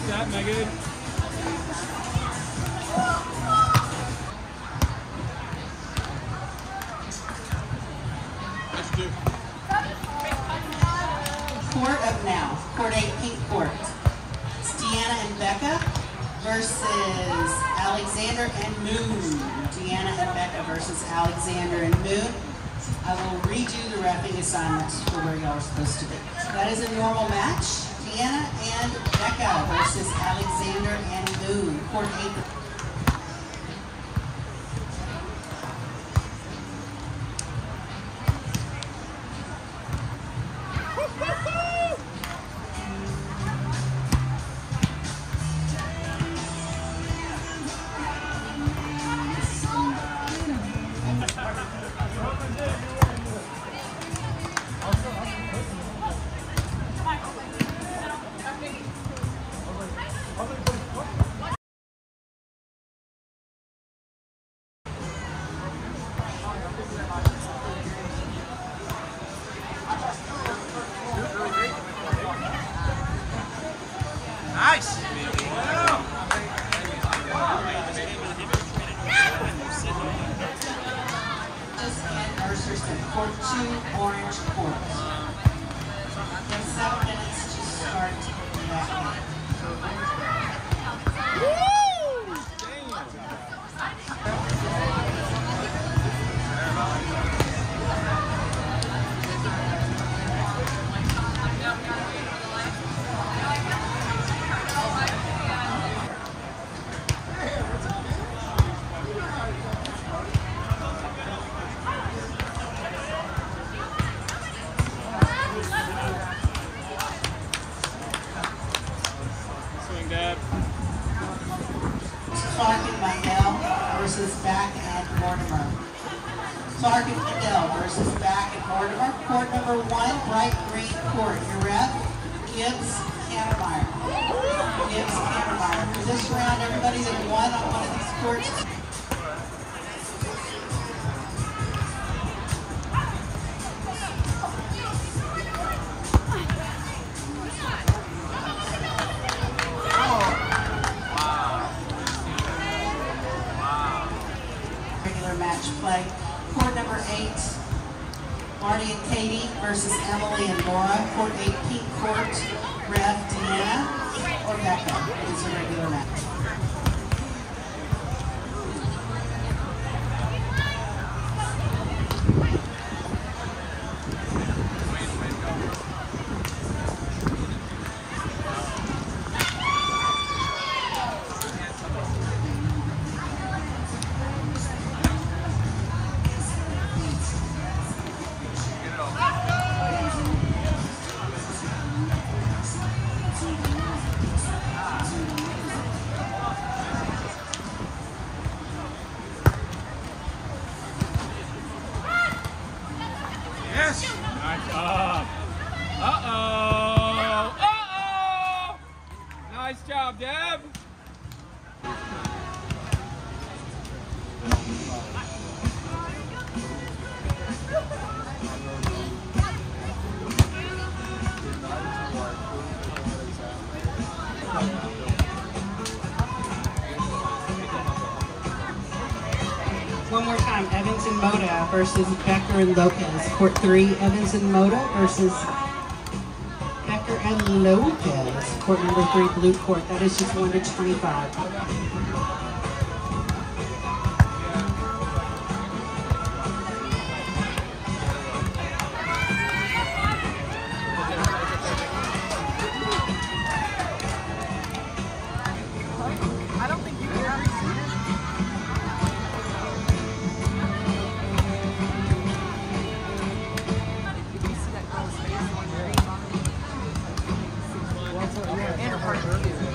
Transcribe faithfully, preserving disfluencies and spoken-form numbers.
that, Megan. Court of now, court eight, pink court. It's Deanna and Becca versus Alexander and Moon. Deanna and Becca versus Alexander and Moon. I will redo the wrapping assignments for where y'all are supposed to be. That is a normal match. Deanna and Becca versus Alexander and Moon. Court eight. Nice! And Mercerson, court two, orange court. You have seven minutes to start that game. Swing, Dad. Clark and Mundell versus Back and Mortimer. Clark and Mundell versus Back and Mortimer. Court number one, bright green court. Your ref, Gibbs Cantermeyer. Gibbs Cantermeyer. For this round, everybody that won on one of these courts. Match play. Court number eight, Marty and Katie versus Emily and Laura. Court eight, pink court, ref Deanna or Becca. It is a regular match. Yes! Nice job. Uh-oh. Uh-oh. Nice job, Deb. One more time, Evans and Moda versus Becker and Lopez. Court three, Evans and Moda versus Becker and Lopez. Court number three, blue court. That is just one to twenty-five. And her partner.